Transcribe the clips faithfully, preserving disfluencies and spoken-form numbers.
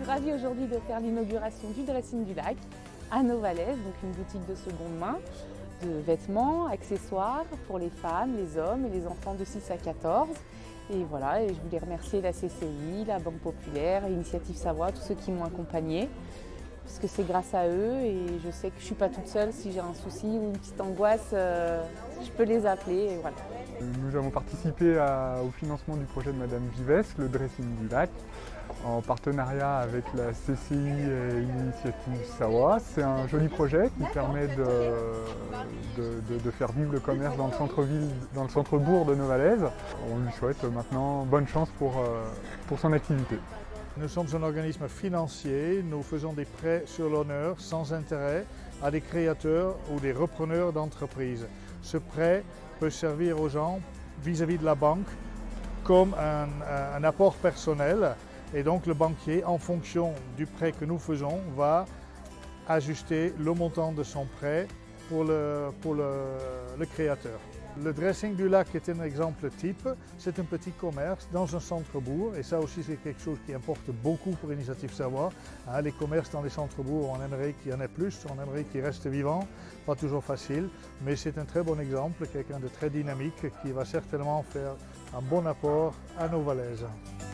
ravie aujourd'hui de faire l'inauguration du Dressing du Lac à Novalaise, donc une boutique de seconde main de vêtements, accessoires pour les femmes, les hommes et les enfants de six à quatorze. Et voilà, et je voulais remercier la C C I, la Banque Populaire, Initiative Savoie, tous ceux qui m'ont accompagnée. Parce que c'est grâce à eux et je sais que je ne suis pas toute seule. Si j'ai un souci ou une petite angoisse, euh, je peux les appeler et voilà. Nous avons participé à, au financement du projet de Madame Vivesque, le Dressing du Lac, en partenariat avec la C C I et Initiative Savoie. C'est un joli projet qui permet de, de, de, de faire vivre le commerce dans le centre-ville, dans le centre-bourg de Novalaise. On lui souhaite maintenant bonne chance pour, pour son activité. Nous sommes un organisme financier, nous faisons des prêts sur l'honneur sans intérêt à des créateurs ou des repreneurs d'entreprises. Ce prêt peut servir aux gens vis-à-vis de la banque comme un, un apport personnel et donc le banquier, en fonction du prêt que nous faisons, va ajuster le montant de son prêt pour le, pour le, le créateur. Le Dressing du Lac est un exemple type. C'est un petit commerce dans un centre-bourg et ça aussi c'est quelque chose qui importe beaucoup pour Initiative Savoie. Hein, les commerces dans les centres-bourgs, on aimerait qu'il y en ait plus, on aimerait qu'ils restent vivants, pas toujours facile, mais c'est un très bon exemple, quelqu'un de très dynamique qui va certainement faire un bon apport à Novalaise.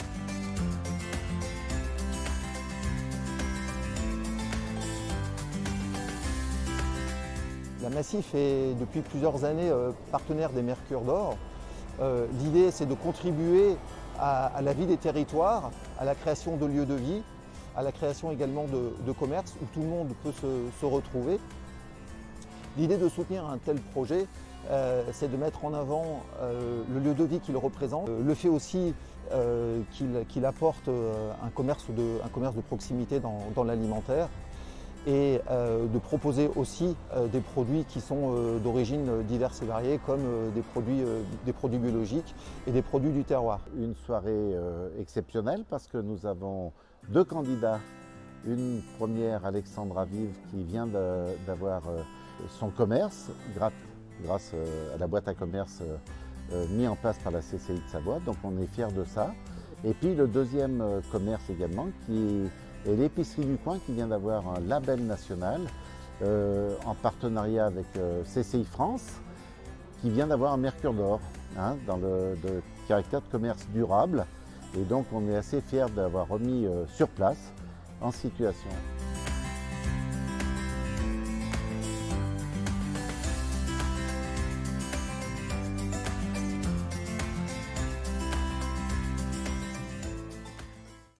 La Massif est depuis plusieurs années euh, partenaire des Mercures d'Or. Euh, L'idée c'est de contribuer à, à la vie des territoires, à la création de lieux de vie, à la création également de, de commerces où tout le monde peut se, se retrouver. L'idée de soutenir un tel projet, euh, c'est de mettre en avant euh, le lieu de vie qu'il représente, euh, le fait aussi euh, qu'il qu'il apporte euh, un, commerce de, un commerce de proximité dans, dans l'alimentaire, et euh, de proposer aussi euh, des produits qui sont euh, d'origine diverses et variées, comme euh, des, produits, euh, des produits biologiques et des produits du terroir. Une soirée euh, exceptionnelle parce que nous avons deux candidats. Une première, Alexandra Vive, qui vient d'avoir euh, son commerce grâce, grâce euh, à la boîte à commerce euh, euh, mis en place par la C C I de Savoie, donc on est fiers de ça. Et puis le deuxième euh, commerce également, qui est et l'épicerie du coin qui vient d'avoir un label national euh, en partenariat avec euh, C C I France, qui vient d'avoir un Mercure d'Or hein, dans le de caractère de commerce durable. Et donc on est assez fiers d'avoir remis euh, sur place en situation.